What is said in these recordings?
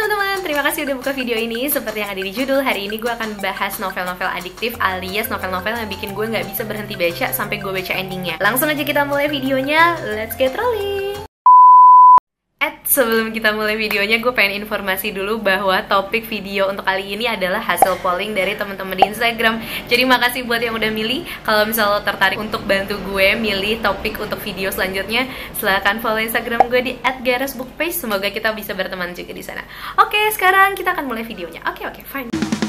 teman-teman, terima kasih udah buka video ini. Seperti yang ada di judul, hari ini gue akan bahas novel-novel adiktif alias novel-novel yang bikin gue nggak bisa berhenti baca sampai gue baca endingnya. Langsung aja kita mulai videonya, let's get rolling! Sebelum kita mulai videonya, gue pengen informasi dulu bahwa topik video untuk kali ini adalah hasil polling dari teman-teman di Instagram. Jadi makasih buat yang udah milih. Kalau misalnya lo tertarik untuk bantu gue milih topik untuk video selanjutnya, silahkan follow Instagram gue di @garasbookpage. Semoga kita bisa berteman juga di sana. Oke, sekarang kita akan mulai videonya. Oke, fine.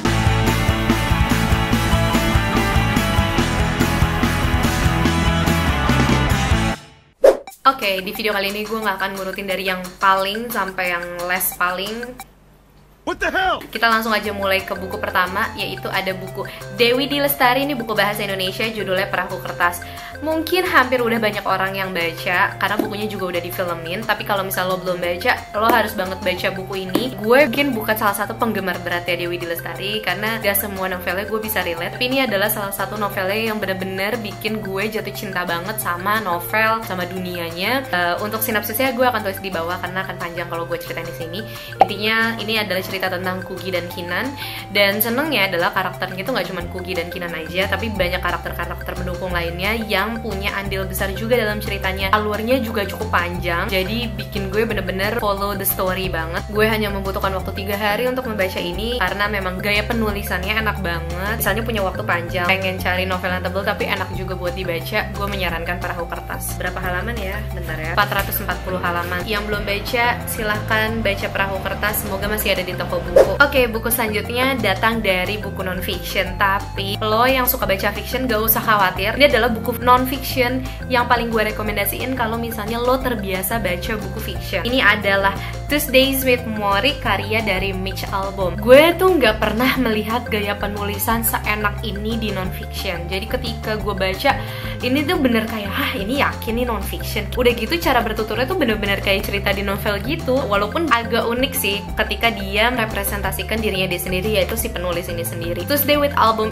Oke, di video kali ini gue gak akan ngurutin dari yang paling sampai yang less paling. What the hell? Kita langsung aja mulai ke buku pertama, yaitu ada buku Dewi D. Lestari. Ini buku bahasa Indonesia, judulnya Perahu Kertas. Mungkin hampir udah banyak orang yang baca, karena bukunya juga udah difilmin. Tapi kalau misal lo belum baca, lo harus banget baca buku ini. Gue mungkin bukan salah satu penggemar beratnya Dewi D. Lestari, karena gak semua novelnya gue bisa relate. Tapi ini adalah salah satu novelnya yang bener-bener bikin gue jatuh cinta banget sama novel, sama dunianya. Untuk sinopsisnya gue akan tulis di bawah, karena akan panjang kalau gue ceritain di sini. Intinya ini adalah cerita tentang Kugi dan Kinan, dan senengnya adalah karakternya itu nggak cuma Kugi dan Kinan aja, tapi banyak karakter-karakter pendukung lainnya yang punya andil besar juga dalam ceritanya. Alurnya juga cukup panjang, jadi bikin gue bener-bener follow the story banget. Gue hanya membutuhkan waktu 3 hari untuk membaca ini, karena memang gaya penulisannya enak banget. Misalnya punya waktu panjang, pengen cari novel yang tebel tapi enak juga buat dibaca, gue menyarankan Perahu Kertas. Berapa halaman ya? Bentar ya, 440 halaman. Yang belum baca, silahkan baca Perahu Kertas, semoga masih ada di toko buku. Oke, buku selanjutnya datang dari buku non-fiction. Tapi lo yang suka baca fiction gak usah khawatir, ini adalah buku non-fiction yang paling gue rekomendasiin kalau misalnya lo terbiasa baca buku fiction. Ini adalah Tuesdays with Morrie, karya dari Mitch Albom. Gue tuh gak pernah melihat gaya penulisan seenak ini di non-fiction. Jadi ketika gue baca, ini tuh bener kayak, ini yakin nih non-fiction. Udah gitu cara bertuturnya tuh bener-bener kayak cerita di novel gitu. Walaupun agak unik sih ketika dia representasikan dirinya dia sendiri, yaitu si penulis ini sendiri. Tuesday with Album,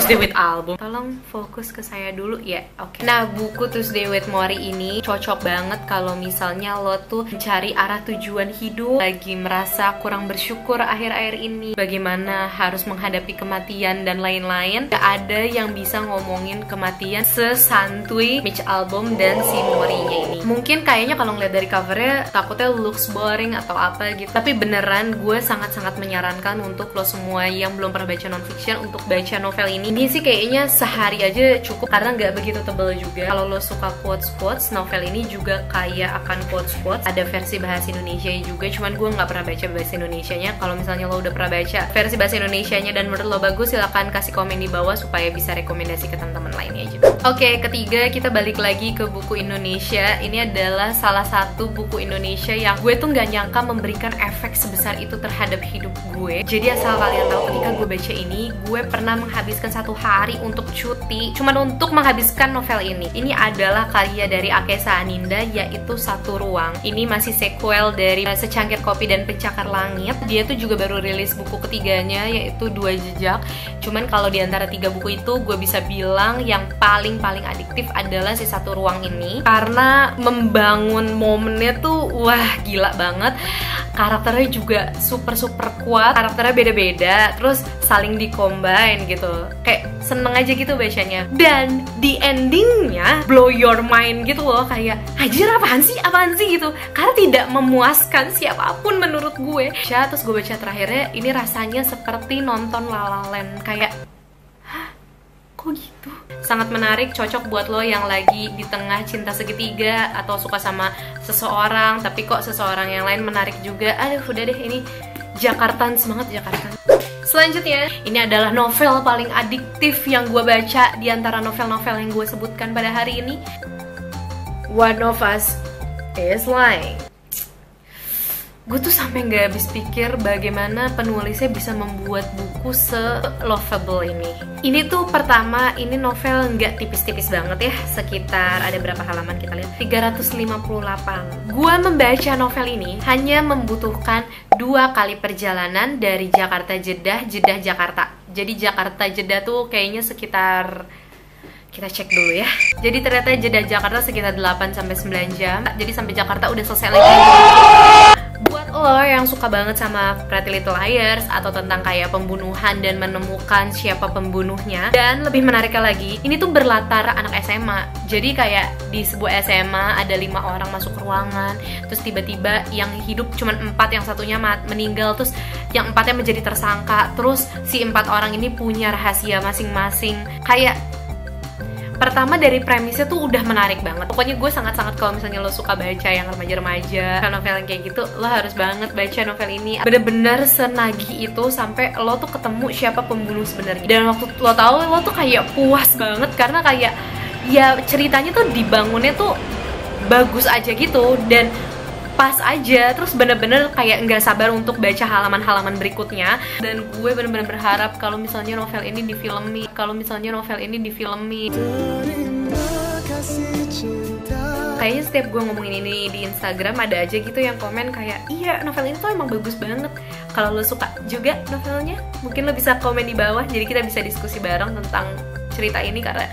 tolong fokus ke saya dulu ya. Oke. Nah, buku Tuesday with Morrie ini cocok banget kalau misalnya lo tuh mencari arah tujuan hidup, lagi merasa kurang bersyukur akhir-akhir ini, bagaimana harus menghadapi kematian dan lain-lain. Gak ada yang bisa ngomongin kematian sesantui Mitch Albom dan si Morrie-nya ini. Mungkin kayaknya kalau ngeliat dari covernya takutnya looks boring atau apa gitu, tapi beneran gue sangat-sangat menyarankan untuk lo semua yang belum pernah baca non-fiction untuk baca novel ini. Ini sih kayaknya sehari aja cukup, karena nggak begitu tebel juga. Kalau lo suka quotes-quotes, novel ini juga kaya akan quotes-quotes. Ada versi bahasa Indonesia juga, cuman gue nggak pernah baca bahasa Indonesianya. Kalau misalnya lo udah pernah baca versi bahasa Indonesianya dan menurut lo bagus, silahkan kasih komen di bawah supaya bisa rekomendasi ke teman-teman lainnya juga. Oke, ketiga kita balik lagi ke buku Indonesia. Ini adalah salah satu buku Indonesia yang gue tuh nggak nyangka memberikan efek sebesar itu terhadap hidup gue. Jadi asal kalian tahu, ketika gue baca ini, gue pernah menghabiskan 1 hari untuk cuti cuman untuk menghabiskan novel ini. Ini adalah karya dari Akesa Aninda, yaitu Satu Ruang. Ini masih sequel dari Secangkir Kopi dan Pencakar Langit. Dia tuh juga baru rilis buku ketiganya, yaitu Dua Jejak. Cuman kalau di antara 3 buku itu, gue bisa bilang yang paling adiktif adalah si Satu Ruang ini, karena membangun momennya tuh wah gila banget. Karakternya juga super kuat, karakternya beda-beda, terus saling di-combine gitu. Kayak seneng aja gitu bacanya. Dan di endingnya blow your mind gitu loh, kayak anjir apaan sih gitu. Karena tidak memuaskan siapapun menurut gue. Terus gue baca terakhirnya, ini rasanya seperti nonton La La Land. Kayak kok gitu? Sangat menarik, cocok buat lo yang lagi di tengah cinta segitiga atau suka sama seseorang tapi kok seseorang yang lain menarik juga. Aduh, udah deh, ini Jakartan semangat Jakarta. Selanjutnya, ini adalah novel paling adiktif yang gue baca di antara novel-novel yang gue sebutkan pada hari ini. One of Us is Lying. Gue tuh sampai nggak habis pikir bagaimana penulisnya bisa membuat buku se-lovable ini. Ini tuh pertama, ini novel nggak tipis-tipis banget ya, sekitar ada berapa halaman kita lihat? 358. Gue membaca novel ini hanya membutuhkan 2 kali perjalanan dari Jakarta Jeddah, Jeddah Jakarta. Jadi Jakarta Jeddah tuh kayaknya sekitar, kita cek dulu ya. Jadi ternyata Jeddah Jakarta sekitar 8-9 jam. Jadi sampai Jakarta udah selesai lagi. Buat lo yang suka banget sama Pretty Little Liars atau tentang kayak pembunuhan dan menemukan siapa pembunuhnya. Dan lebih menariknya lagi, ini tuh berlatar anak SMA. Jadi kayak di sebuah SMA ada 5 orang masuk ruangan, terus tiba-tiba yang hidup cuma 4, yang satunya meninggal, terus yang 4-nya menjadi tersangka. Terus si 4 orang ini punya rahasia masing-masing. Kayak pertama dari premisnya tuh udah menarik banget. Pokoknya gue sangat-sangat, kalau misalnya lo suka baca yang remaja-remaja, novel yang kayak gitu, lo harus banget baca novel ini. Bener-bener senagih itu sampai lo tuh ketemu siapa pembunuh sebenarnya. Dan waktu lo tahu, lo tuh kayak puas banget karena kayak ya ceritanya tuh dibangunnya tuh bagus aja gitu dan pas aja, terus bener-bener kayak nggak sabar untuk baca halaman-halaman berikutnya. Dan gue bener-bener berharap kalau misalnya novel ini difilmi, kayaknya setiap gue ngomongin ini di Instagram ada aja gitu yang komen kayak, iya novel ini tuh emang bagus banget. Kalau lo suka juga novelnya, mungkin lo bisa komen di bawah, jadi kita bisa diskusi bareng tentang cerita ini karena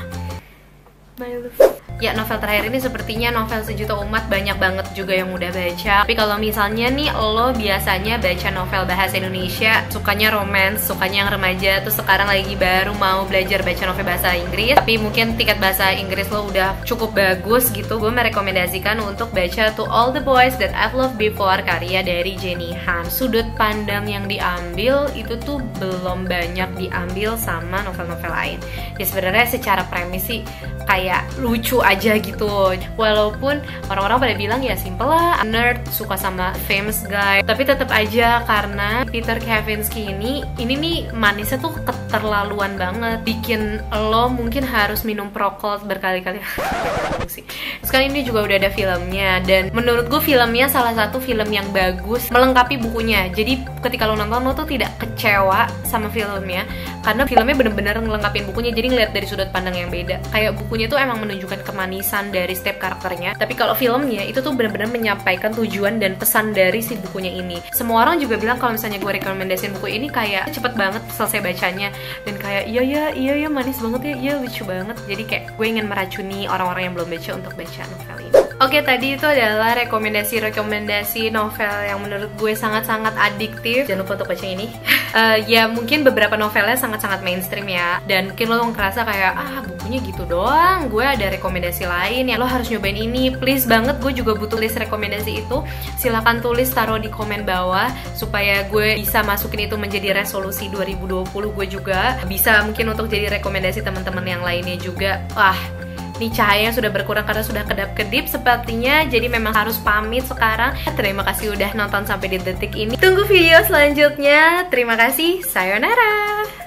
my love. Ya, novel terakhir ini sepertinya novel sejuta umat banyak banget juga yang udah baca. Tapi kalau misalnya nih lo biasanya baca novel bahasa Indonesia, sukanya romance, sukanya yang remaja, terus sekarang lagi baru mau belajar baca novel bahasa Inggris, tapi mungkin tingkat bahasa Inggris lo udah cukup bagus gitu, gue merekomendasikan untuk baca To All the Boys That I've Loved Before, karya dari Jenny Han. Sudut pandang yang diambil itu tuh belum banyak diambil sama novel-novel lain. Ya sebenarnya secara premis sih kayak lucu aja gitu, walaupun orang-orang pada bilang ya simple lah, nerd suka sama famous guy, tapi tetap aja karena Peter Kavinsky ini nih manisnya tuh keterlaluan banget, bikin lo mungkin harus minum Procold berkali-kali. Sekarang ini juga udah ada filmnya, dan menurut gue filmnya salah satu film yang bagus melengkapi bukunya. Jadi ketika lo nonton, lo tuh tidak kecewa sama filmnya karena filmnya bener-bener ngelengkapin bukunya, jadi ngeliat dari sudut pandang yang beda. Kayak bukunya tuh emang menunjukkan kemanisan dari setiap karakternya, tapi kalau filmnya itu tuh bener-bener menyampaikan tujuan dan pesan dari si bukunya ini. Semua orang juga bilang kalau misalnya gue rekomendasiin buku ini kayak cepet banget selesai bacanya, dan kayak iya manis banget ya, iya lucu banget. Jadi kayak gue ingin meracuni orang-orang yang belum baca untuk baca novel ini. Oke, tadi itu adalah rekomendasi novel yang menurut gue sangat-sangat adiktif. Jangan lupa untuk baca ini. Ya mungkin beberapa novelnya sangat-sangat mainstream ya, dan mungkin lo ngerasa kayak bukunya gitu doang, gue ada rekomendasi lain yang lo harus nyobain ini. Please banget, gue juga butuh list rekomendasi itu. Silahkan tulis, taruh di komen bawah supaya gue bisa masukin itu menjadi resolusi 2020 gue juga. Bisa mungkin untuk jadi rekomendasi teman-teman yang lainnya juga. Nih cahaya sudah berkurang karena sudah kedap-kedip sepertinya, jadi memang harus pamit sekarang. Terima kasih udah nonton sampai di detik ini. Tunggu video selanjutnya. Terima kasih. Sayonara.